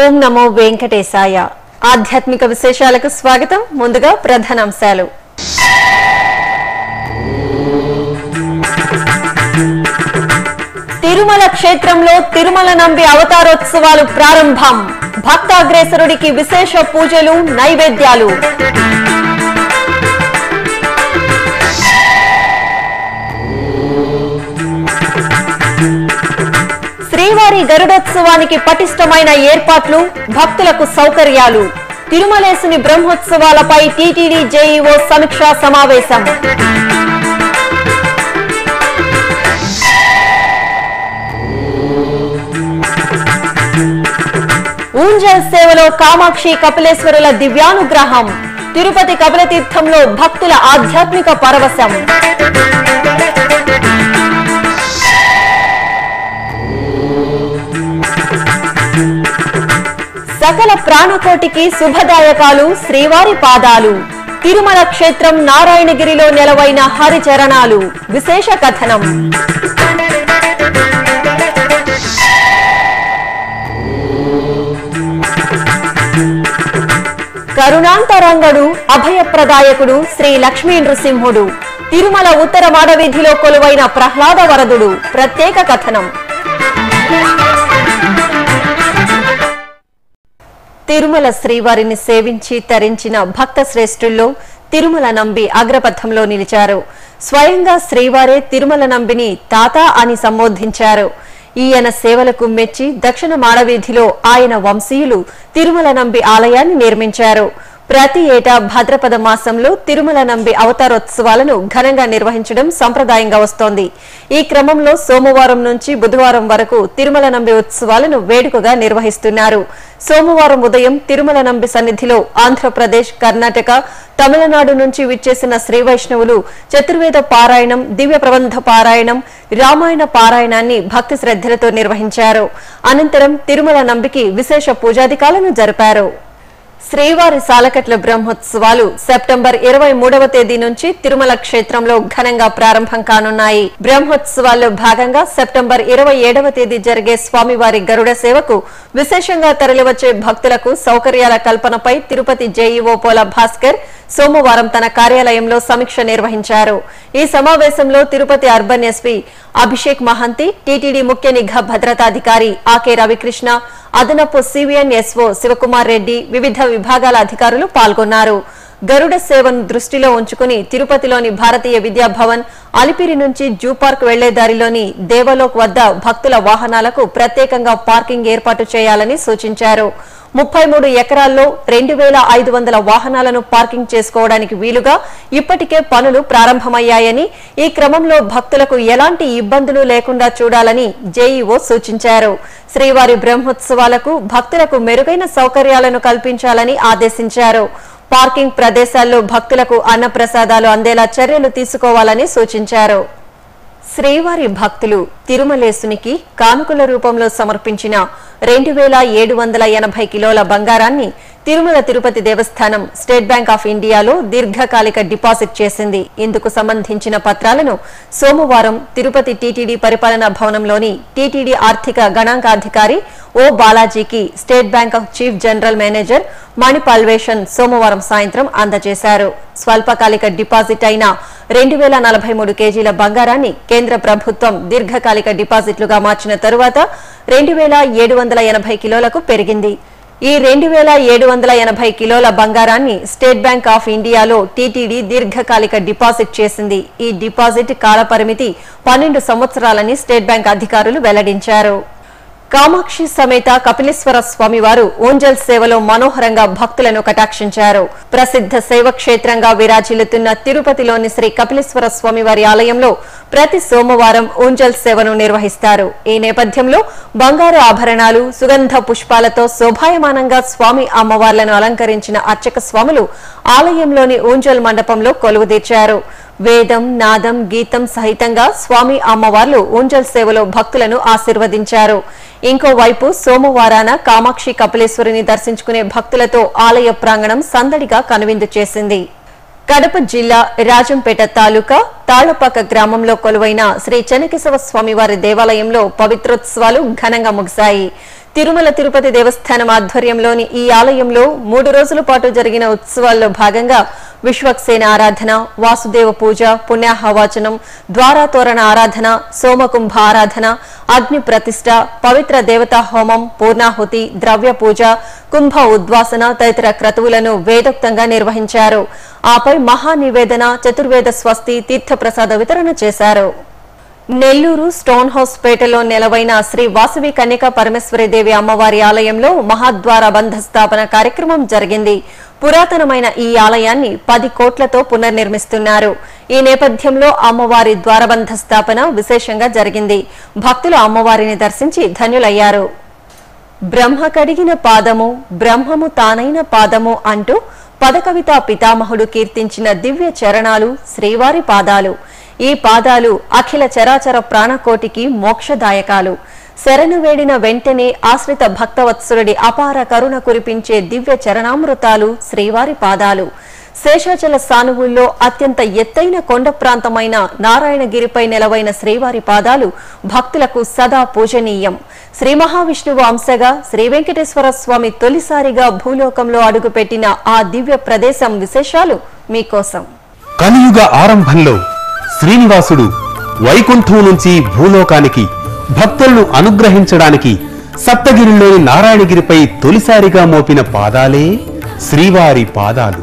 ఓం నమో వెంకటేశాయ. ఆధ్యాత్మిక విశేషాలకు స్వాగతం. ముందుగా ప్రధానాంశాలు. తిరుమల క్షేత్రంలో తిరుమల నంబి అవతారోత్సవాలు ప్రారంభం. భక్తాగ్రేసరుడికి విశేష పూజలు, నైవేద్యాలు. శ్రీవారి గరుడోత్సవానికి పటిష్టమైన ఏర్పాట్లు, భక్తులకు సౌకర్యాలు. తిరుమలేసుని బ్రహ్మోత్సవాలపై టీటీడీ జేఈఓ సమీక్షా సమావేశం. ఊంజల్ సేవలో కామాక్షి కపిలేశ్వరుల దివ్యానుగ్రహం. తిరుపతి కపిలతీర్థంలో భక్తుల ఆధ్యాత్మిక పరవశం. సకల ప్రాణకోటికి శుభదాయకాలు శ్రీవారి పాదాలు. తిరుమల క్షేత్రం నారాయణగిరిలో నెలవైన హరిచరణాలు. విశేష కథనం. కరుణాంతరంగడు, అభయప్రదాయకుడు శ్రీ లక్ష్మీ నృసింహుడు. తిరుమల ఉత్తర మాడవీధిలో కొలువైన ప్రహ్లాద వరదుడు. ప్రత్యేక కథనం. తిరుమల శ్రీవారిని సేవించి తరించిన భక్త శ్రేష్ఠుల్లో తిరుమల నంబి అగ్రపథంలో నిలిచారు. స్వయంగా శ్రీవారే తిరుమల నంబిని తాత అని సంబోధించారు. ఈయన సేవలకు మెచ్చి దక్షిణ మాడవీధిలో ఆయన వంశీయులు తిరుమల నంబి ఆలయాన్ని నిర్మించారు. ప్రతి ఏటా భాద్రపద మాసంలో తిరుమల నంబి అవతారోత్సవాలను ఘనంగా నిర్వహించడం సంప్రదాయంగా వస్తోంది. ఈ క్రమంలో సోమవారం నుంచి బుధవారం వరకు తిరుమల నంబి ఉత్సవాలను వేడుకగా నిర్వహిస్తున్నారు. సోమవారం ఉదయం తిరుమల నంబి సన్నిధిలో ఆంధ్రప్రదేశ్, కర్ణాటక, తమిళనాడు నుంచి విచ్చేసిన శ్రీ వైష్ణవులు చతుర్వేద పారాయణం, దివ్య ప్రబంధ పారాయణం, రామాయణ పారాయణాన్ని భక్తి శ్రద్ధలతో నిర్వహించారు. అనంతరం తిరుమల నంబికి విశేష పూజాధికాలను జరిపారు. శ్రీవారి సాలకట్ల బ్రహ్మోత్సవాలు సెప్టెంబర్ 23వ తేదీ నుంచి తిరుమల క్షేత్రంలో ఘనంగా ప్రారంభం కానున్నాయి. బ్రహ్మోత్సవాల్లో భాగంగా సెప్టెంబర్ 27వ తేదీ జరిగే స్వామివారి గరుడ సేవకు విశేషంగా తరలివచ్చే భక్తులకు సౌకర్యాల కల్పనపై తిరుపతి జేఈఓ పోల భాస్కర్ సోమవారం తన కార్యాలయంలో సమీక్ష నిర్వహించారు. ఈ సమావేశంలో Tirupati urban SP Abhishek Mahanti, TTD ముఖ్య నిఘా భద్రతాధికారి ఆకే రవికృష్ణ, అదనపు సివిఎన్ ఎస్ఓ శివకుమార్ రెడ్డి, వివిధ విభాగాల అధికారులు పాల్గొన్నారు. గరుడ సేవను దృష్టిలో ఉంచుకుని తిరుపతిలోని భారతీయ విద్యాభవన్, అలిపిరి నుంచి జూ పార్క్ వెళ్లే దారిలోని దేవలోక్ వద్ద భక్తుల వాహనాలకు ప్రత్యేకంగా పార్కింగ్ ఏర్పాటు చేయాలని సూచించారు. 33 ఎకరాల్లో 2500 వాహనాలను పార్కింగ్ చేసుకోవడానికి వీలుగా ఇప్పటికే పనులు ప్రారంభమయ్యాయని, ఈ క్రమంలో భక్తులకు ఎలాంటి ఇబ్బందులు లేకుండా చూడాలని జేఈఓ సూచించారు. శ్రీవారి బ్రహ్మోత్సవాలకు భక్తులకు మెరుగైన సౌకర్యాలను కల్పించాలని ఆదేశించారు. పార్కింగ్ ప్రదేశాల్లో భక్తులకు అన్నప్రసాదాలు అందేలా చర్యలు తీసుకోవాలని సూచించారు. శ్రీవారి భక్తులు తిరుమలేసునికి కానుకల రూపంలో సమర్పించిన 2780 కిలోల బంగారాన్ని తిరుమల తిరుపతి దేవస్థానం స్టేట్ బ్యాంక్ ఆఫ్ ఇండియాలో దీర్ఘకాలిక డిపాజిట్ చేసింది. ఇందుకు సంబంధించిన పత్రాలను సోమవారం తిరుపతి టీటీడీ పరిపాలనా భవనంలోని టీటీడీ ఆర్థిక గణాంకాధికారి ఓ బాలాజీకి state bank of chief general manager మణిపాల్వేషన్ సోమవారం సాయంత్రం అందజేశారు. స్వల్పకాలిక డిపాజిట్ అయిన 2043 కేజీల బంగారాన్ని కేంద్ర ప్రభుత్వం దీర్ఘకాలిక డిపాజిట్లుగా మార్చిన తరువాత 2780 కిలోలకు పెరిగింది. ఈ 2780 కిలోల బంగారాన్ని స్టేట్ బ్యాంక్ ఆఫ్ ఇండియాలో టీటీడీ దీర్ఘకాలిక డిపాజిట్ చేసింది. ఈ డిపాజిట్ కాలపరిమితి 12 సంవత్సరాలని స్టేట్ బ్యాంక్ అధికారులు వెల్లడించారు. కామాక్షి సమేత కపిలేశ్వర స్వామివారు ఊంజల్ సేవలో మనోహరంగా భక్తులను కటాక్షించారు. ప్రసిద్ధ శైవక్షేత్రంగా విరాజిల్లుతున్న తిరుపతిలోని శ్రీ కపిలేశ్వర స్వామివారి ఆలయంలో ప్రతి సోమవారం ఊంజల్ సేవను నిర్వహిస్తారు. ఈ నేపథ్యంలో బంగారు ఆభరణాలు, సుగంధ పుష్పాలతో శోభాయమానంగా స్వామి అమ్మవార్లను అలంకరించిన అర్చక స్వాములు ఆలయంలోని ఊంజల్ మండపంలో కొలువుదీర్చారు. వేదం, నాదం, గీతం సహితంగా స్వామి అమ్మవార్లు ఊంజల్ సేవలో భక్తులను ఆశీర్వదించారు. ఇంకోవైపు సోమవారాన కామాక్షి కపిలేశ్వరిని దర్శించుకునే భక్తులతో ఆలయ ప్రాంగణం సందడిగా కనువిందు చేసింది. కడప జిల్లా రాజంపేట తాలూకా తాళ్లపాక గ్రామంలో కొలువైన శ్రీ చెన్నకేశవ స్వామివారి దేవాలయంలో పవిత్రోత్సవాలు ఘనంగా ముగిశాయి. తిరుమల తిరుపతి దేవస్థానం ఆధ్వర్యంలోని ఈ ఆలయంలో 3 రోజుల పాటు జరిగిన ఉత్సవాల్లో భాగంగా విశ్వక్సేన ఆరాధన, వాసుదేవ పూజ, పుణ్యాహవాచనం, ద్వారాతోరణ ఆరాధన, సోమకుంభ ఆరాధన, అగ్ని ప్రతిష్ఠ, పవిత్ర దేవతా హోమం, పూర్ణాహుతి, ద్రవ్య పూజ, కుంభ ఉద్వాసన తదితర క్రతువులను వేదోక్తంగా నిర్వహించారు. ఆపై మహానివేదన, చతుర్వేద స్వస్తి, తీర్థప్రసాద వితరణ చేశారు. నెల్లూరు స్టోన్ హౌస్ పేటలో నెలవైన శ్రీ వాసవి కన్యకా పరమేశ్వరీదేవి అమ్మవారి ఆలయంలో మహాద్వార బంధ స్థాపన కార్యక్రమం జరిగింది. పురాతనమైన ఈ ఆలయాన్ని 10 కోట్లతో పునర్నిర్మిస్తున్నారు. ఈ నేపథ్యంలో అమ్మవారి ద్వారబంధ స్థాపన విశేషంగా జరిగింది. భక్తులు అమ్మవారిని దర్శించి ధన్యులయ్యారు. బ్రహ్మ కడిగిన పాదము, బ్రహ్మము తానైన పాదము అంటూ పదకవితా పితామహుడు కీర్తించిన దివ్య చరణాలు శ్రీవారి పాదాలు. ఈ పాదాలు అఖిల చరాచర ప్రాణకోటికి మోక్షదాయకాలు. శరణు వేడిన వెంటనే ఆశ్రిత భక్తవత్సలుడి అపార కరుణ కురిపించే దివ్య చరణామృతాలు శ్రీవారి పాదాలు. శేషాచల సానువుల్లో అత్యంత ఎత్తైన కొండ ప్రాంతమైన నారాయణగిరిపై నెలవైన శ్రీవారి పాదాలు భక్తులకు సదా పూజనీయం. శ్రీ మహావిష్ణువు అంశగా శ్రీ వెంకటేశ్వర స్వామి తొలిసారిగా భూలోకంలో అడుగుపెట్టిన ఆ దివ్య ప్రదేశం విశేషాలు మీకోసం. కలియుగ ఆరంభంలో శ్రీనివాసుడు వైకుంఠం నుంచి భూలోకానికి భక్తులను అనుగ్రహించడానికి సప్తగిరిలోని నారాయణగిరిపై తొలిసారిగా మోపిన పాదాలే శ్రీవారి పాదాలు.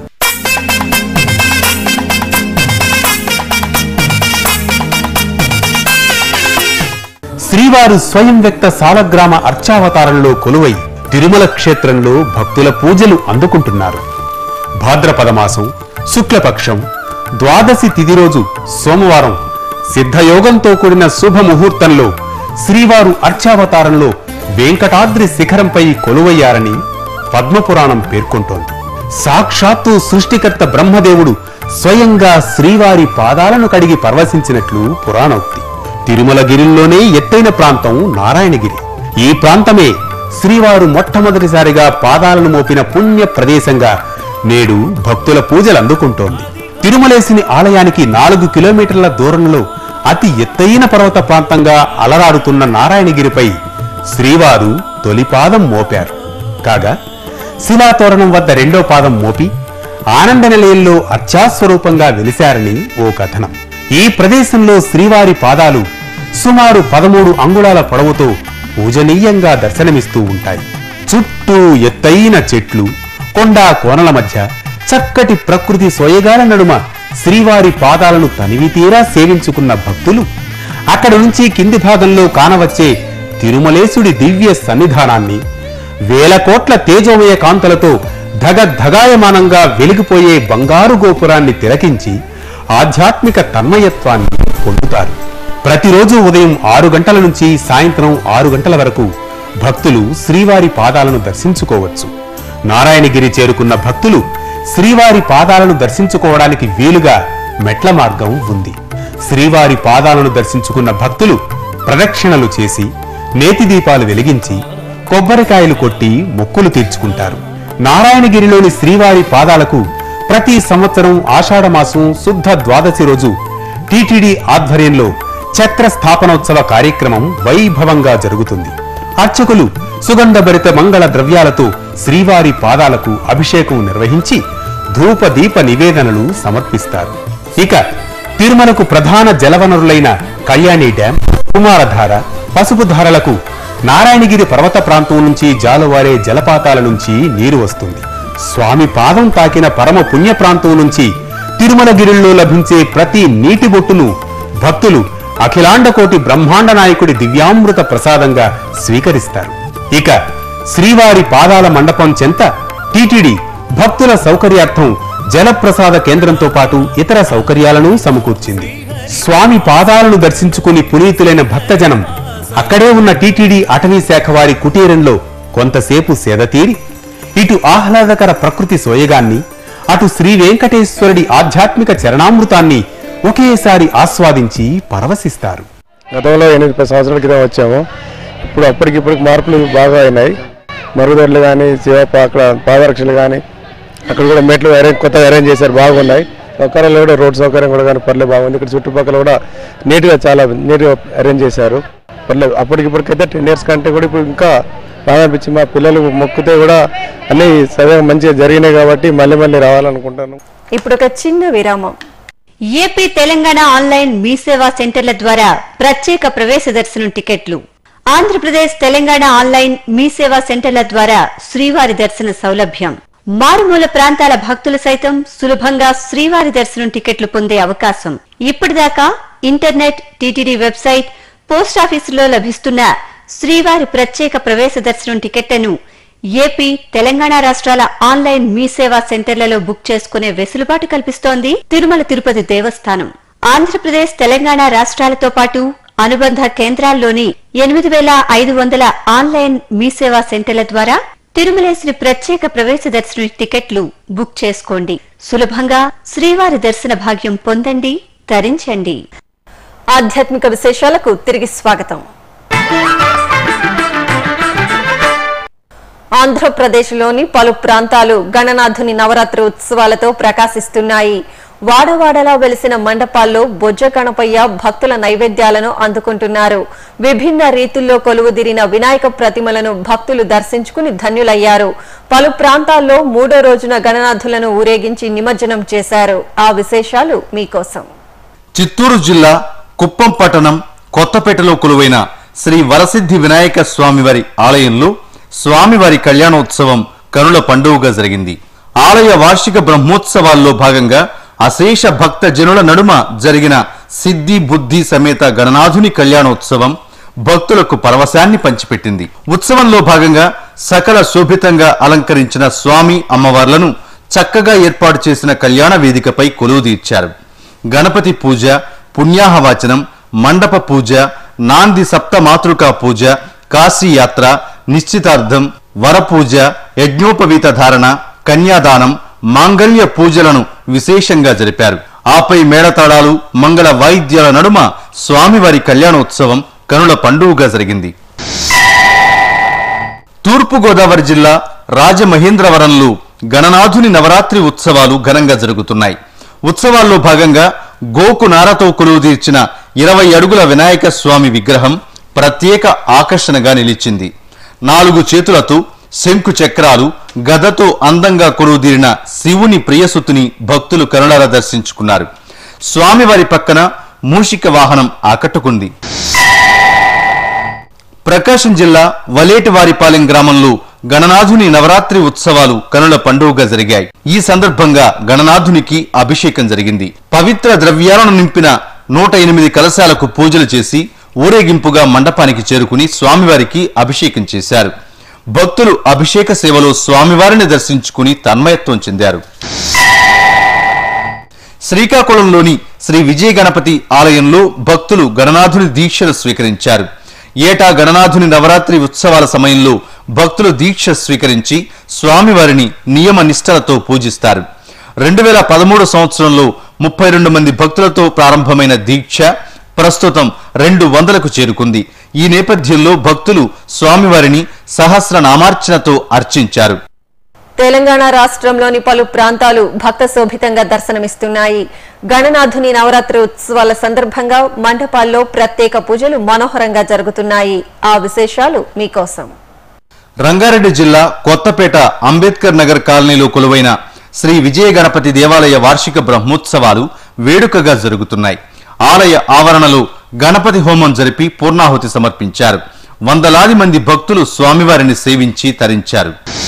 శ్రీవారు స్వయం వ్యక్త సాలగ్రామ అర్చావతారంలో కొలువై తిరుమల క్షేత్రంలో భక్తుల పూజలు అందుకుంటున్నారు. భాద్రపద మాసం శుక్లపక్షం ద్వాదశి తిథి రోజు సోమవారం సిద్ధయోగంతో కూడిన శుభముహూర్తంలో శ్రీవారు అర్చావతారంలో వెంకటాద్రి శిఖరంపై కొలువయ్యారని పద్మపురాణం పేర్కొంటోంది. సాక్షాత్తు సృష్టికర్త బ్రహ్మదేవుడు స్వయంగా శ్రీవారి పాదాలను కడిగి పరవశించినట్లు పురాణోక్తి. తిరుమలగిరిలోనే ఎత్తైన ప్రాంతం నారాయణగిరి. ఈ ప్రాంతమే శ్రీవారు మొట్టమొదటిసారిగా పాదాలను మోపిన పుణ్య ప్రదేశంగా నేడు భక్తుల పూజలు అందుకుంటోంది. తిరుమలేశుని ఆలయానికి 4 కిలోమీటర్ల దూరంలో అతి ఎత్తైన పర్వత ప్రాంతంగా అలరాడుతున్న నారాయణగిరిపై శ్రీవారు తొలి పాదం మోపారు. కాగా శిలాతోరణం వద్ద 2వ పాదం మోపి ఆనంద నిలయంలో అర్చాస్వరూపంగా వెలిశారని ఓ కథనం. ఈ ప్రదేశంలో శ్రీవారి పాదాలు సుమారు 13 అంగుళాల పొడవుతో పూజనీయంగా దర్శనమిస్తూ ఉంటాయి. చుట్టూ ఎత్తైన చెట్లు, కొండా కోనల మధ్య చక్కటి ప్రకృతి సోయగాల నడుమ శ్రీవారి పాదాలను తనివితీరా సేవించుకున్న భక్తులు అక్కడి నుంచి కింది భాగంలో కానవచ్చే తిరుమలేశుడి దివ్య సన్నిధానాన్ని, వేల కోట్ల తేజోమయ కాంతలతో ధగధగాయమానంగా వెలిగిపోయే బంగారు గోపురాన్ని తిలకించి ఆధ్యాత్మిక తన్మయత్వాన్ని పొందుతారు. ప్రతిరోజు ఉదయం 6 గంటల నుంచి సాయంత్రం 6 గంటల వరకు భక్తులు శ్రీవారి పాదాలను దర్శించుకోవచ్చు. నారాయణగిరి చేరుకున్న భక్తులు శ్రీవారి పాదాలను దర్శించుకోవడానికి వీలుగా మెట్ల మార్గం ఉంది. శ్రీవారి పాదాలను దర్శించుకున్న భక్తులు ప్రదక్షిణలు చేసి నేతి దీపాలు వెలిగించి కొబ్బరికాయలు కొట్టి మొక్కులు తీర్చుకుంటారు. నారాయణగిరిలోని శ్రీవారి పాదాలకు ప్రతి సంవత్సరం ఆషాఢమాసం శుద్ధ ద్వాదశి రోజు టీటీడీ ఆధ్వర్యంలో చక్ర స్థాపనోత్సవ కార్యక్రమం వైభవంగా జరుగుతుంది. అర్చకులు సుగంధభరిత మంగళ ద్రవ్యాలతో శ్రీవారి పాదాలకు అభిషేకం నిర్వహించి ధూప దీప నివేదనలు సమర్పిస్తారు. ఇక తిరుమలకు ప్రధాన జలవనరులైన కళ్యాణి డ్యాం, కుమారధార, పసుపు ధారలకు నారాయణగిరి పర్వత ప్రాంతం నుంచి జాలువారే జలపాతాల నుంచి నీరు వస్తుంది. స్వామి పాదం తాకిన పరమ పుణ్య ప్రాంతం నుంచి తిరుమలగిరిలో లభించే ప్రతి నీటి బొట్టును భక్తులు అఖిలాండకోటి బ్రహ్మాండ నాయకుడి దివ్యామృత ప్రసాదంగా స్వీకరిస్తారు. ఇక శ్రీవారి పాదాల మండపం చెంత టీటీడీ భక్తుల సౌకర్యార్థం జలప్రసాద కేంద్రంతో పాటు ఇతర సౌకర్యాలను సమకూర్చింది. స్వామి పాదాలను దర్శించుకుని పునీతులైన భక్తజనం అక్కడే ఉన్న టీటీడీ అటవీ శాఖ వారి కుటీరంలో కొంతసేపు సేదతీరి ఇటు ఆహ్లాదకర ప్రకృతి సోయగాన్ని, అటు శ్రీ వెంకటేశ్వరుడి ఆధ్యాత్మిక చరణామృతాన్ని ఒకేసారి ఆస్వాదించి పరవశిస్తారు. గతంలో 8-10 సంవత్సరాల క్రితం వచ్చాము. ఇప్పుడు అప్పటికిప్పటికి మార్పులు బాగా అయినాయి. మరుగుదొడ్లు కానీ, అక్కడ పాదరక్షలు కానీ, అక్కడ కూడా మెట్లు కొత్తగా అరేంజ్ చేశారు, బాగున్నాయి. సౌకర్యాలు కూడా రోడ్ సౌకర్యం కూడా కానీ పర్లేదు బాగుంది. ఇక్కడ చుట్టుపక్కల కూడా చాలా నీట్గా అరేంజ్ చేశారు. పర్లేదు అప్పటికిప్పటికైతే 10 years కంటే కూడా ఇప్పుడు ఇంకా బాగా అనిపించింది. మా పిల్లలు మొక్కితే కూడా అన్ని సరిగా మంచిగా జరిగినాయి కాబట్టి మళ్ళీ రావాలనుకుంటాను. ఇప్పుడు ఒక చిన్న విరామం. ఏపీ తెలంగాణ ఆన్లైన్ మీ సేవా సెంటర్ల ద్వారా ప్రత్యేక ప్రవేశ దర్శనం టికెట్లు. ఆంధ్రప్రదేశ్ తెలంగాణ ఆన్లైన్ మీ సేవా సెంటర్ల ద్వారా శ్రీవారి దర్శన సౌలభ్యం. మారుమూల ప్రాంతాల భక్తులు సైతం సులభంగా శ్రీవారి దర్శనం టికెట్లు పొందే అవకాశం. ఇప్పటిదాకా ఇంటర్నెట్, టీటీడీ వెబ్సైట్, పోస్టాఫీసులో లభిస్తున్న శ్రీవారి ప్రత్యేక ప్రవేశ దర్శనం టికెట్లను ఏపీ తెలంగాణ రాష్ట్రాల ఆన్లైన్ మీ సేవా సెంటర్లలో బుక్ చేసుకునే వెసులుబాటు కల్పిస్తోంది తిరుమల తిరుపతి దేవస్థానం. ఆంధ్రప్రదేశ్ తెలంగాణ రాష్ట్రాలతో పాటు అనుబంధ కేంద్రాల్లోని 8,500 ఆన్లైన్ మీ సేవా సెంటర్ల ద్వారా తిరుమలేశ్వరి ప్రత్యేక ప్రవేశ దర్శన టికెట్లు బుక్ చేసుకోండి. సులభంగా శ్రీవారి దర్శన భాగ్యం పొందండి, తరించండి. ఆధ్యాత్మిక విశేషాలకు తిరిగి స్వాగతం. ఆంధ్రప్రదేశ్లోని పలు ప్రాంతాలు గణనాథుని నవరాత్రి ఉత్సవాలతో ప్రకాశిస్తున్నాయి. వాడవాడలా వెలిసిన మండపాల్లో బొజ్జ గణపయ్య భక్తుల నైవేద్యాలను అందుకుంటున్నారు. విభిన్న రీతుల్లో కొలువుదీరిన వినాయక ప్రతిమలను భక్తులు దర్శించుకుని ధన్యులయ్యారు. పలు ప్రాంతాల్లో 3వ రోజున గణనాథులను ఊరేగించి నిమజ్జనం చేశారు. ఆ విశేషాలు మీకోసం. చిత్తూరు జిల్లా కుప్పం పట్టణం కొత్తపేటలో కొలువైన శ్రీ వరసిద్ధి వినాయక స్వామివారి ఆలయంలో స్వామివారి కళ్యాణోత్సవం కనుల పండుగగా జరిగింది. ఆలయ వార్షిక బ్రహ్మోత్సవాల్లో భాగంగా అశేష భక్త జనుల నడుమ జరిగిన సిద్ధి బుద్ధి సమేత గణనాథుని కళ్యాణోత్సవం భక్తులకు పరవశాన్ని పంచిపెట్టింది. ఉత్సవంలో భాగంగా సకల శోభితంగా అలంకరించిన స్వామి అమ్మవార్లను చక్కగా ఏర్పాటు చేసిన కళ్యాణ వేదికపై కొలువుదీర్చారు. గణపతి పూజ, పుణ్యాహవాచనం, మండప పూజ, నాంది సప్తమాతృకా పూజ, కాశీయాత్ర, నిశ్చితార్థం, వరపూజ, యజ్ఞోపవీత ధారణ, కన్యాదానం, మాంగళ్య పూజలను విశేషంగా జరిపారు. ఆపై మేళతాళాలు, మంగళ వాయిద్యాల నడుమ స్వామివారి కళ్యాణోత్సవం కనుల పండుగగా జరిగింది. తూర్పుగోదావరి జిల్లా రాజమహేంద్రవరంలో గణనాథుని నవరాత్రి ఉత్సవాలు ఘనంగా జరుగుతున్నాయి. ఉత్సవాల్లో భాగంగా గోకు నారతో కొలువుదీర్చిన 20 అడుగుల వినాయక స్వామి విగ్రహం ప్రత్యేక ఆకర్షణగా నిలిచింది. 4 చేతులతో శంకు చక్రాలు, గదతో అందంగా కొలువుదీరిన శివుని ప్రియసుతుని భక్తులు కరుణారా దర్శించుకున్నారు. స్వామివారి పక్కన మూషిక వాహనం ఆకట్టుకుంది. ప్రకాశం జిల్లా వలేటివారిపాలెం గ్రామంలో గణనాథుని నవరాత్రి ఉత్సవాలు కనుల పండుగగా జరిగాయి. ఈ సందర్భంగా గణనాథునికి అభిషేకం జరిగింది. పవిత్ర ద్రవ్యాలను నింపిన 108 కలశాలకు పూజలు చేసి ఊరేగింపుగా మండపానికి చేరుకుని స్వామివారికి అభిషేకం చేశారు. భక్తులు అభిషేక సేవలో స్వామివారిని దర్శించుకుని తన్మయత్వం చెందారు. శ్రీకాకుళంలోని శ్రీ విజయ గణపతి ఆలయంలో భక్తులు గణనాథుని దీక్షలు స్వీకరించారు. ఏటా గణనాథుని నవరాత్రి ఉత్సవాల సమయంలో భక్తులు దీక్ష స్వీకరించి స్వామివారిని నియమ నిష్టలతో పూజిస్తారు. 2013 సంవత్సరంలో 32 మంది భక్తులతో ప్రారంభమైన దీక్ష ప్రస్తుతం 200కు చేరుకుంది. ఈ నేపథ్యంలో భక్తులు స్వామివారిని సహస్రనామార్చనతో అర్చించారు. తెలంగాణ రాష్ట్రంలోని పలు ప్రాంతాలు భక్త శోభితంగా దర్శనమిస్తున్నాయి. గణనాథుని నవరాత్రి ఉత్సవాల సందర్భంగా మండపాల్లో ప్రత్యేక పూజలు మనోహరంగా జరుగుతున్నాయి. ఆ విశేషాలు మీకోసం. రంగారెడ్డి జిల్లా కొత్తపేట అంబేద్కర్ నగర్ కాలనీలో కొలువైన శ్రీ విజయ గణపతి దేవాలయ వార్షిక బ్రహ్మోత్సవాలు వేడుకగా జరుగుతున్నాయి. ఆలయ ఆవరణలో గణపతి హోమం జరిపి పూర్ణాహుతి సమర్పించారు. వందలాది మంది భక్తులు స్వామివారిని సేవించి తరించారు.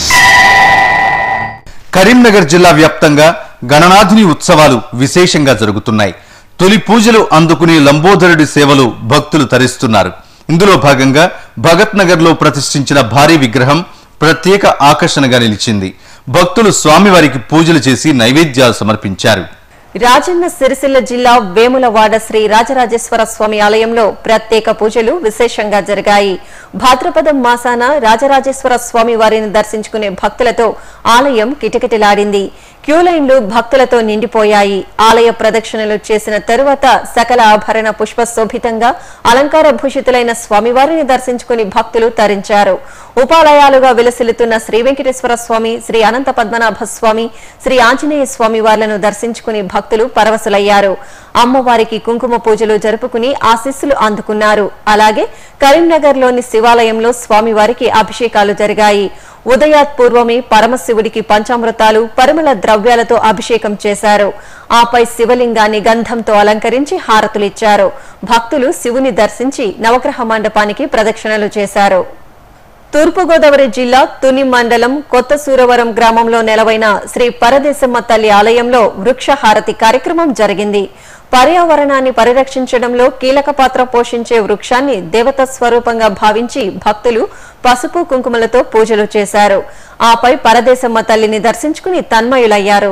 కరీంనగర్ జిల్లా వ్యాప్తంగా గణనాథుని ఉత్సవాలు విశేషంగా జరుగుతున్నాయి. తొలి పూజలు అందుకునే లంబోదరుడి సేవలు భక్తులు తరిస్తున్నారు. ఇందులో భాగంగా భగత్ నగర్ లో ప్రతిష్ఠించిన భారీ విగ్రహం ప్రత్యేక ఆకర్షణగా నిలిచింది. భక్తులు స్వామివారికి పూజలు చేసి నైవేద్యాలు సమర్పించారు. రాజన్న సిరిసిల్ల జిల్లా వేములవాడ శ్రీ రాజరాజేశ్వర స్వామి ఆలయంలో ప్రత్యేక పూజలు విశేషంగా జరిగాయి. భాద్రపదం మాసాన రాజరాజేశ్వర స్వామి వారిని దర్శించుకునే భక్తులతో ఆలయం కిటకిటలాడింది. క్యూలైన్లు భక్తులతో నిండిపోయాయి. ఆలయ ప్రదక్షిణలు చేసిన తరువాత సకల ఆభరణ పుష్ప శోభితంగా అలంకార భూషితులైన స్వామివారిని దర్శించుకుని భక్తులు తరించారు. ఉపాలయాలుగా విలసిల్లుతున్న శ్రీ వెంకటేశ్వర స్వామి, శ్రీ అనంత పద్మనాభ స్వామి, శ్రీ ఆంజనేయ స్వామి వార్లను దర్శించుకుని భక్తులు పరవశులయ్యారు. అమ్మవారికి కుంకుమ పూజలు జరుపుకుని ఆశీస్సులు అందుకున్నారు. అలాగే కరీంనగర్లోని శివాలయంలో స్వామివారికి అభిషేకాలు జరిగాయి. ఉదయాత్పూర్వమే పరమశివుడికి పంచామృతాలు, పరిమళ ద్రవ్యాలతో అభిషేకం చేశారు. ఆపై శివలింగాన్ని గంధంతో అలంకరించి హారతులిచ్చారు. భక్తులు శివుని దర్శించి నవగ్రహ మండపానికి ప్రదక్షిణలు చేశారు. తూర్పుగోదావరి జిల్లా తుని మండలం కొత్త సూరవరం గ్రామంలో నెలవైన శ్రీ పరదేశమ్మ తల్లి ఆలయంలో వృక్షహారతి కార్యక్రమం జరిగింది. పర్యావరణాన్ని పరిరక్షించడంలో కీలక పాత్ర పోషించే వృక్షాన్ని దేవత స్వరూపంగా భావించి భక్తులు పసుపు కుంకుమలతో పూజలు చేశారు. ఆపై పరదేశమ్మ తల్లిని దర్శించుకుని తన్మయులయ్యారు.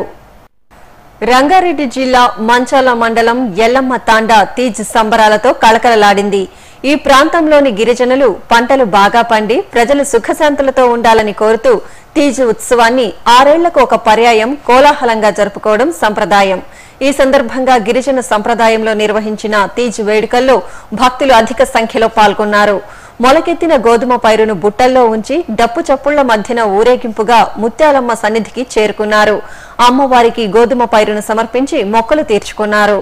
రంగారెడ్డి జిల్లా మంచాల మండలం ఎల్లమ్మ తాండా తీజ్ సంబరాలతో కళకళలాడింది. ఈ ప్రాంతంలోని గిరిజనులు పంటలు బాగా పండి ప్రజలు సుఖశాంతులతో ఉండాలని కోరుతూ తీజ్ ఉత్సవాన్ని 6 ఏళ్లకు ఒక పర్యాయం కోలాహలంగా జరుపుకోవడం సంప్రదాయం. ఈ సందర్భంగా గిరిజన సంప్రదాయంలో నిర్వహించిన తీజ్ వేడుకల్లో భక్తులు అధిక సంఖ్యలో పాల్గొన్నారు. మొలకెత్తిన గోధుమ పైరును బుట్టల్లో ఉంచి డప్పు చప్పుళ్ల మధ్యన ఊరేగింపుగా ముత్యాలమ్మ సన్నిధికి చేరుకున్నారు. అమ్మవారికి గోధుమ పైరును సమర్పించి మొక్కలు తీర్చుకున్నారు.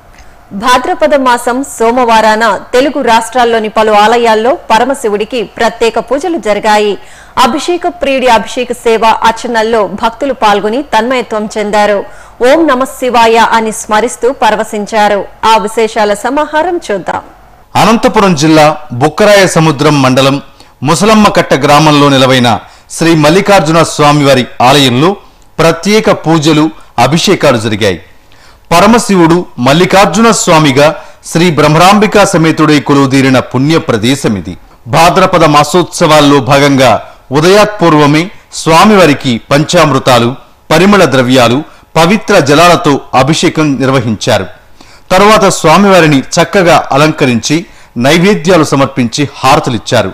భాద్రపద మాసం సోమవారాన తెలుగు రాష్ట్రాల్లోని పలు ఆలయాల్లో పరమశివుడికి ప్రత్యేక పూజలు జరిగాయి. అభిషేక ప్రియుడి అభిషేక సేవ అర్చనల్లో భక్తులు పాల్గొని తన్మయత్వం చెందారు. ఓం నమః శివాయ అని స్మరిస్తూ పరవశించారు. ఆ విశేషాల సమాహారం చూద్దాం. అనంతపురం జిల్లా బుక్కరాయ సముద్రం మండలం ముసలమ్మకట్ట గ్రామంలో నిలవైన శ్రీ మల్లికార్జున స్వామివారి ఆలయంలో ప్రత్యేక పూజలు, అభిషేకాలు జరిగాయి. పరమశివుడు మల్లికార్జున స్వామిగా శ్రీ బ్రహ్మరాంబికా సమేతుడై కొలువుదీరిన పుణ్య ప్రదేశమిది. భాద్రపద మాసోత్సవాల్లో భాగంగా ఉదయాత్పూర్వమే స్వామివారికి పంచామృతాలు, పరిమళ ద్రవ్యాలు, పవిత్ర జలాలతో అభిషేకం నిర్వహించారు. తరువాత స్వామివారిని చక్కగా అలంకరించి నైవేద్యాలు సమర్పించి హారతులిచ్చారు.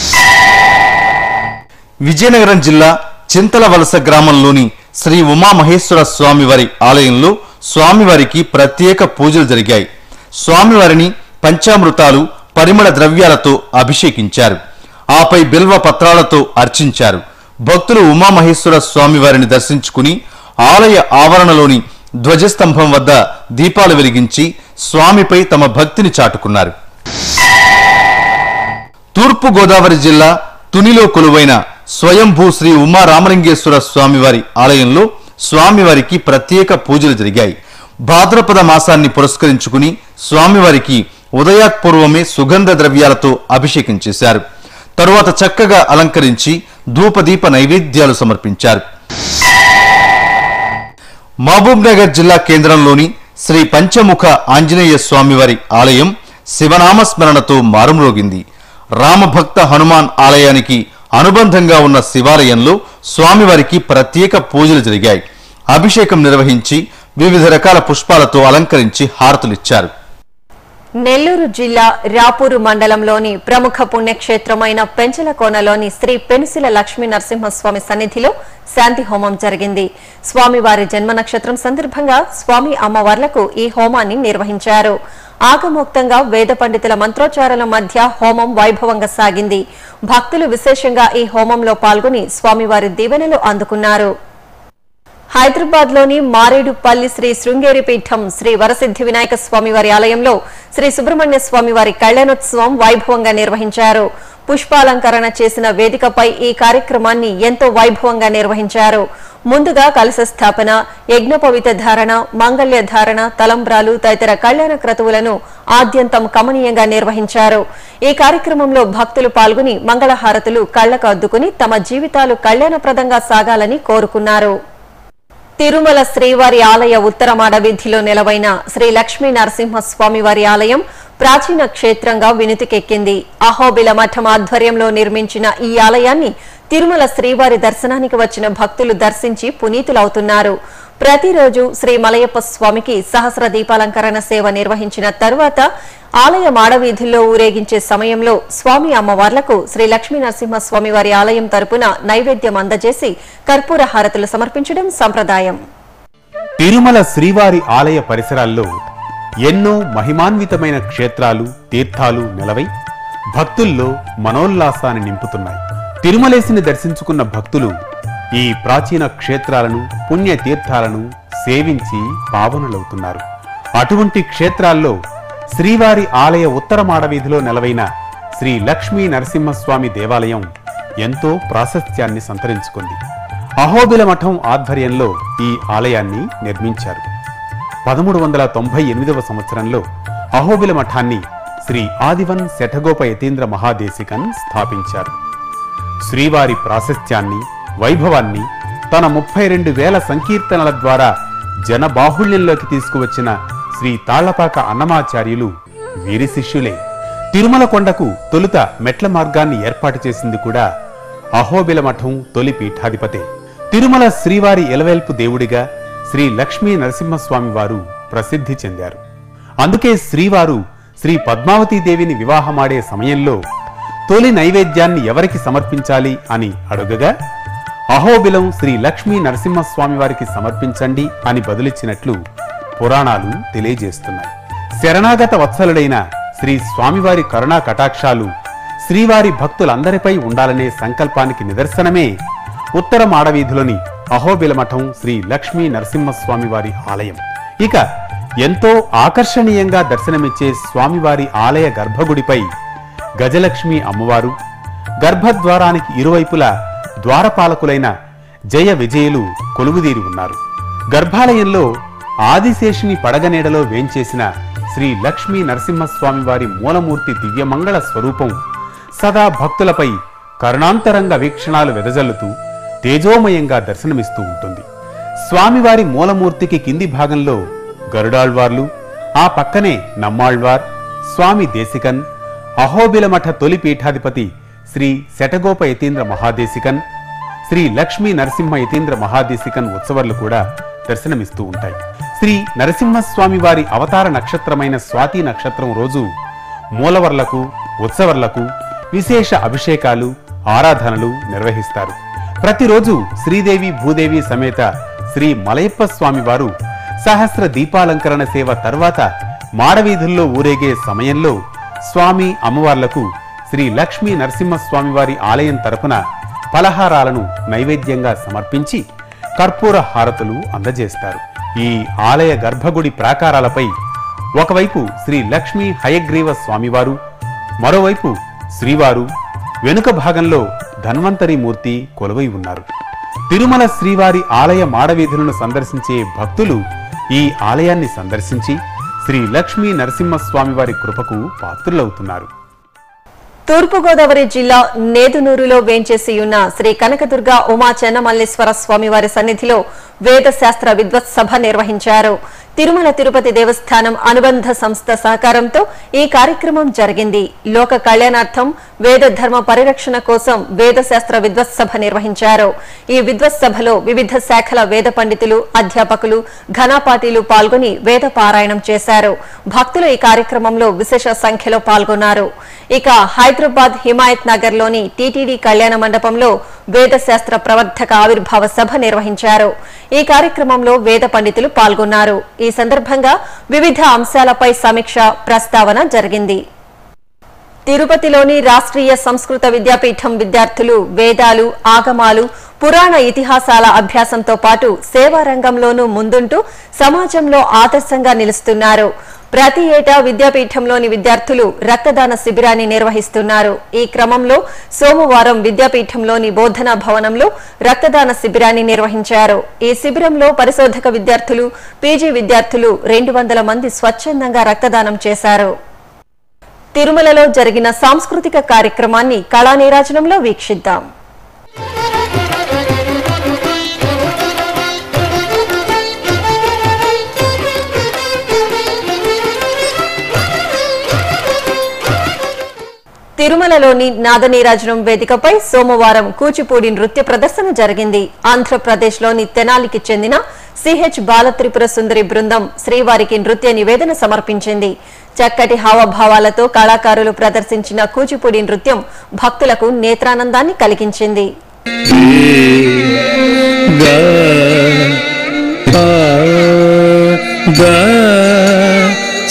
విజయనగరం జిల్లా చింతలవలస గ్రామంలోని శ్రీ ఉమామహేశ్వర స్వామివారి ఆలయంలో స్వామివారికి ప్రత్యేక పూజలు జరిగాయి. స్వామివారిని పంచామృతాలు, పరిమళ ద్రవ్యాలతో అభిషేకించారు. ఆపై బిల్వ పత్రాలతో అర్చించారు. భక్తులు ఉమామహేశ్వర స్వామివారిని దర్శించుకుని ఆలయ ఆవరణలోని ధ్వజస్తంభం వద్ద దీపాలు వెలిగించి స్వామిపై తమ భక్తిని చాటుకున్నారు. తూర్పు గోదావరి జిల్లా తునిలో కొలువైన స్వయంభూ శ్రీ ఉమారామలింగేశ్వర స్వామివారి ఆలయంలో స్వామివారికి ప్రత్యేక పూజలు జరిగాయి. భాద్రపద మాసాన్ని పురస్కరించుకుని స్వామివారికి ఉదయాత్పూర్వమే సుగంధ ద్రవ్యాలతో అభిషేకం చేశారు. తరువాత చక్కగా అలంకరించి ధూపదీప నైవేద్యాలు సమర్పించారు. మహబూబ్ నగర్ జిల్లా కేంద్రంలోని శ్రీ పంచముఖ ఆంజనేయ స్వామివారి ఆలయం శివనామస్మరణతో మారుమ్రోగింది. రామభక్త హనుమాన్ ఆలయానికి అనుబంధంగా ఉన్న శివాలయంలో స్వామివారికి ప్రత్యేక పూజలు జరిగాయి. అభిషేకం నిర్వహించి వివిధ రకాల పుష్పాలతో అలంకరించి హారతులిచ్చారు. నెల్లూరు జిల్లా రాపూరు మండలంలోని ప్రముఖ పుణ్యక్షేత్రమైన పెంచలకోనలోని శ్రీ పెనుసిల లక్ష్మీ నరసింహస్వామి సన్నిధిలో శాంతి హోమం జరిగింది. స్వామివారి జన్మ నక్షత్రం సందర్భంగా స్వామి అమ్మవార్లకు ఈ హోమాన్ని నిర్వహించారు. ఆగమోక్తంగా వేద పండితుల మంత్రోచ్చారాల మధ్య హోమం వైభవంగా సాగింది. భక్తులు విశేషంగా ఈ హోమంలో పాల్గొని స్వామివారి దీవెనలు అందుకున్నారు. హైదరాబాద్ లోని మారేడుపల్లి శ్రీ శృంగేరి పీఠం శ్రీ వరసిద్ధి వినాయక స్వామివారి ఆలయంలో శ్రీ సుబ్రహ్మణ్య స్వామివారి కళ్యాణోత్సవం వైభవంగా నిర్వహించారు. పుష్పాలంకరణ చేసిన వేదికపై ఈ కార్యక్రమాన్ని ఎంతో వైభవంగా నిర్వహించారు. ముందుగా కలశ స్థాపన, యజ్ఞోపవీత ధారణ, మాంగళ్య ధారణ, తలంబ్రాలు తదితర కళ్యాణ క్రతువులను ఆద్యంతం కమనీయంగా నిర్వహించారు. ఈ కార్యక్రమంలో భక్తులు పాల్గొని మంగళహారతులు కళ్లకు అద్దుకుని తమ జీవితాలు కళ్యాణప్రదంగా సాగాలని కోరుకున్నారు. తిరుమల శ్రీవారి ఆలయ ఉత్తరమాడ వీధిలో నెలవైన శ్రీ లక్ష్మీ నరసింహస్వామివారి ఆలయం ప్రాచీన క్షేత్రంగా వినుతికెక్కింది. అహోబిల మఠం ఆధ్వర్యంలో నిర్మించిన ఈ ఆలయాన్ని తిరుమల శ్రీవారి దర్శనానికి వచ్చిన భక్తులు దర్శించి పునీతులవుతున్నారు. ప్రతిరోజు శ్రీ మలయప్ప స్వామికి సహస్ర దీపాలంకరణ సేవ నిర్వహించిన తరువాత ఆలయ మాడవీధుల్లో ఊరేగించే సమయంలో స్వామి అమ్మవార్లకు శ్రీ లక్ష్మీ నరసింహస్వామి వారి ఆలయం తరపున నైవేద్యం అందజేసి కర్పూర హారతులు సమర్పించడం సంప్రదాయం. తిరుమల శ్రీవారి ఆలయ పరిసరాల్లో ఎన్నో మహిమాన్వితమైన క్షేత్రాలు, తీర్థాలు నెలవై భక్తుల్లో మనోల్లాసాన్ని నింపుతున్నాయి. తిరుమలేసిని దర్శించుకున్న భక్తులు ఈ ప్రాచీన క్షేత్రాలను, పుణ్యతీర్థాలను సేవించి పావనులవుతున్నారు. అటువంటి క్షేత్రాల్లో శ్రీవారి ఆలయ ఉత్తర మాడవీధిలో నెలవైన శ్రీ లక్ష్మీ నరసింహస్వామి దేవాలయం ఎంతో ప్రాశస్త్యాన్ని సంతరించుకుంది. అహోబిల మఠం ఆధ్వర్యంలో ఈ ఆలయాన్ని నిర్మించారు. 1398వ సంవత్సరంలో అహోబిల మఠాన్ని శ్రీ ఆదివన్ శఠగోప యతీంద్ర మహాదేశికన్ స్థాపించారు. శ్రీవారి ప్రాశస్త్యాన్ని, వైభవాన్ని తన 32,000 సంకీర్తనల ద్వారా జనబాహుళ్యంలోకి తీసుకువచ్చిన శ్రీ తాళ్లపాక అన్నమాచార్యులు వీరి శిష్యులే. తిరుమల కొండకు తొలుత మెట్ల మార్గాన్ని ఏర్పాటు చేసింది కూడా అహోబిల మఠం తొలి పీఠాధిపతే. తిరుమల శ్రీవారి ఎలవేల్పు దేవుడిగా శ్రీ లక్ష్మీ నరసింహస్వామి వారు ప్రసిద్ధి చెందారు. అందుకే శ్రీవారు శ్రీ పద్మావతీదేవిని వివాహమాడే సమయంలో తొలి నైవేద్యాన్ని ఎవరికి సమర్పించాలి అని అడుగగా అహోబిలం శ్రీ లక్ష్మీ నరసింహస్వామి వారికి సమర్పించండి అని బదులిచ్చినట్లు పురాణాలు తెలియజేస్తున్నాయి. శరణాగత వత్సలుడైన శ్రీ స్వామివారి కరుణా కటాక్షాలు శ్రీవారి భక్తులందరిపై ఉండాలనే సంకల్పానికి నిదర్శనమే ఉత్తర మాడవీధిలోని అహోబిల మఠం శ్రీ లక్ష్మీ నరసింహస్వామి వారి ఆలయం. ఇక ఎంతో ఆకర్షణీయంగా దర్శనమిచ్చే స్వామివారి ఆలయ గర్భగుడిపై గజలక్ష్మి అమ్మవారు, గర్భద్వారానికి ఇరువైపులా ద్వారపాలకులైన జయ విజయులు కొలువుదీరి ఉన్నారు. గర్భాలయంలో ఆదిశేషుని పడగనీడలో వేంచేసిన శ్రీ లక్ష్మీ నరసింహస్వామి వారి మూలమూర్తి దివ్యమంగళ స్వరూపం సదా భక్తులపై కరుణాంతరంగ వీక్షణాలు వెదజల్లుతూ తేజోమయంగా దర్శనమిస్తూ ఉంటుంది. స్వామివారి మూలమూర్తికి కింది భాగంలో గరుడాళ్వార్లు, ఆ పక్కనే నమ్మాళ్వార్, స్వామి దేశికన్, అహోబిల మఠ తొలి పీఠాధిపతి శ్రీ శఠగోప యతీంద్ర మహాదేశికన్, శ్రీ లక్ష్మీ నరసింహ యతీంద్ర మహాదేశికన్ ఉత్సవాలు కూడా దర్శనమిస్తూ ఉంటాయి. శ్రీ నరసింహస్వామి వారి అవతార నక్షత్రమైన స్వాతి నక్షత్రం రోజు మూలవర్లకు, ఉత్సవర్లకు విశేష అభిషేకాలు, ఆరాధనలు నిర్వహిస్తారు. ప్రతిరోజు శ్రీదేవి భూదేవి సమేత శ్రీ మలయప్ప స్వామి వారు సహస్ర దీపాలంకరణ సేవ తర్వాత మాడవీధుల్లో ఊరేగే సమయంలో స్వామి అమ్మవార్లకు శ్రీ లక్ష్మీ నరసింహస్వామి వారి ఆలయం తరపున ఫలహారాలను నైవేద్యంగా సమర్పించి కర్పూర హారతులు అందజేస్తారు. ఈ ఆలయ గర్భగుడి ప్రాకారాలపై ఒకవైపు శ్రీ లక్ష్మీ హయగ్రీవ స్వామివారు, మరోవైపు శ్రీవారు, వెనుక భాగంలో ధన్వంతరి మూర్తి కొలువై ఉన్నారు. తిరుమల శ్రీవారి ఆలయ మాడవీధులను సందర్శించే భక్తులు ఈ ఆలయాన్ని సందర్శించి శ్రీ లక్ష్మీ నరసింహస్వామి వారి కృపకు పాత్రులవుతున్నారు. తూర్పుగోదావరి జిల్లా నేదునూరులో వేంచేసి ఉన్న శ్రీ కనకదుర్గ ఉమా చెన్నమల్లేశ్వర స్వామి వారి సన్నిధిలో వేదశాస్త్ర విద్వత్ సభ నిర్వహించారు. తిరుమల తిరుపతి దేవస్థానం అనుబంధ సంస్థ సహకారంతో ఈ కార్యక్రమం జరిగింది. లోక కళ్యాణార్థం వేద ధర్మ పరిరక్షణ కోసం వేదశాస్త్ర విద్వత్ సభ నిర్వహించారు. ఈ విద్వత్ సభలో వివిధ శాఖల వేద పండితులు, అధ్యాపకులు, ఘనాపాఠీలు పాల్గొని వేద పారాయణం చేశారు. భక్తులు ఈ కార్యక్రమంలో విశేష సంఖ్యలో పాల్గొన్నారు. ఇక హైదరాబాద్ హిమాయత్ నగర్ లోని టీటీడీ కళ్యాణ మండపంలో వేదశాస్త్ర ప్రవర్ధక ఆవిర్భావ సభ నిర్వహించారు. ఈ కార్యక్రమంలో వేద పండితులు పాల్గొన్నారు. ఈ సందర్భంగా వివిధ అంశాలపై సమీక్ష, ప్రస్తావన జరిగింది. తిరుపతిలోని రాష్ట్రీయ సంస్కృత విద్యాపీఠం విద్యార్థులు వేదాలు, ఆగమాలు, పురాణ ఇతిహాసాల అభ్యాసంతో పాటు సేవా రంగంలోనూ ముందుంటూ సమాజంలో ఆదర్శంగా నిలుస్తున్నారు. ప్రతి ఏటా విద్యాపీఠంలోని విద్యార్థులు రక్తదాన శిబిరాన్ని నిర్వహిస్తున్నారు. ఈ క్రమంలో సోమవారం విద్యాపీఠంలోని బోధనా భవనంలో రక్తదాన శిబిరాన్ని నిర్వహించారు. ఈ శిబిరంలో పరిశోధక విద్యార్థులు, పీజీ విద్యార్థులు 200 మంది స్వచ్ఛందంగా రక్తదానం చేశారు. తిరుమలలో జరిగిన సాంస్కృతిక కార్యక్రమాన్ని కళానీరాజనంలో వీక్షిద్దాం. తిరుమలలోని నాదనీరాజనం వేదికపై సోమవారం కూచిపూడి నృత్య ప్రదర్శన జరిగింది. ఆంధ్రప్రదేశ్లోని తెనాలికి చెందిన సిహెచ్ బాలత్రిపుర సుందరి బృందం శ్రీవారికి నృత్య నివేదన సమర్పించింది. చక్కటి హావభావాలతో కళాకారులు ప్రదర్శించిన కూచిపూడి నృత్యం భక్తులకు నేత్రానందాన్ని కలిగించింది. గా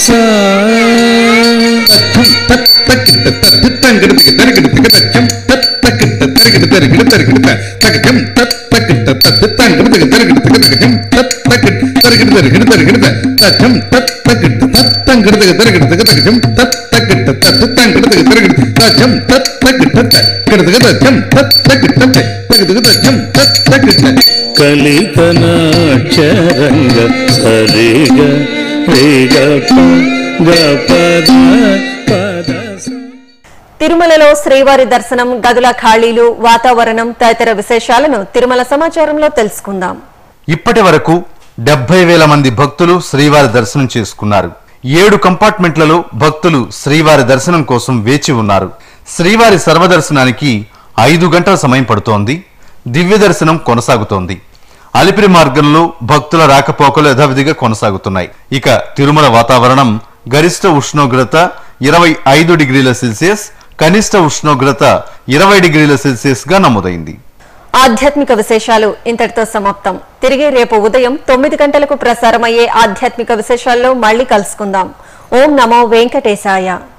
కలితనాక్షరంగ సరిగ రేగ గ పద పద. తిరుమలలో శ్రీవారి దర్శనం, గదుల ఖాళీలు, వాతావరణం తదితర విశేషాలను తిరుమల సమాచారంలో తెలుసుకుందాం. ఇప్పటి వరకు 70,000 మంది భక్తులు శ్రీవారి దర్శనం చేసుకున్నారు. 7 కంపార్ట్మెంట్లలో భక్తులు శ్రీవారి దర్శనం కోసం వేచి ఉన్నారు. శ్రీవారి సర్వదర్శనానికి 5 గంటల సమయం పడుతోంది. దివ్య దర్శనం కొనసాగుతోంది. అలిపిరి మార్గంలో భక్తుల రాకపోకలు యథావిధిగా కొనసాగుతున్నాయి. ఇక తిరుమల వాతావరణం గరిష్ట ఉష్ణోగ్రత 25 డిగ్రీల సెల్సియస్, కనిష్ట ఉష్ణోగ్రత 20 డిగ్రీల సెల్సియస్ గా నమోదైంది. ఆధ్యాత్మిక విశేషాలు ఇంతటితో సమాప్తం. తిరిగి రేపు ఉదయం 9 గంటలకు ప్రసారమయ్యే ఆధ్యాత్మిక విశేషాల్లో మళ్లీ కలుసుకుందాం. ఓం నమో వెంకటేశాయ.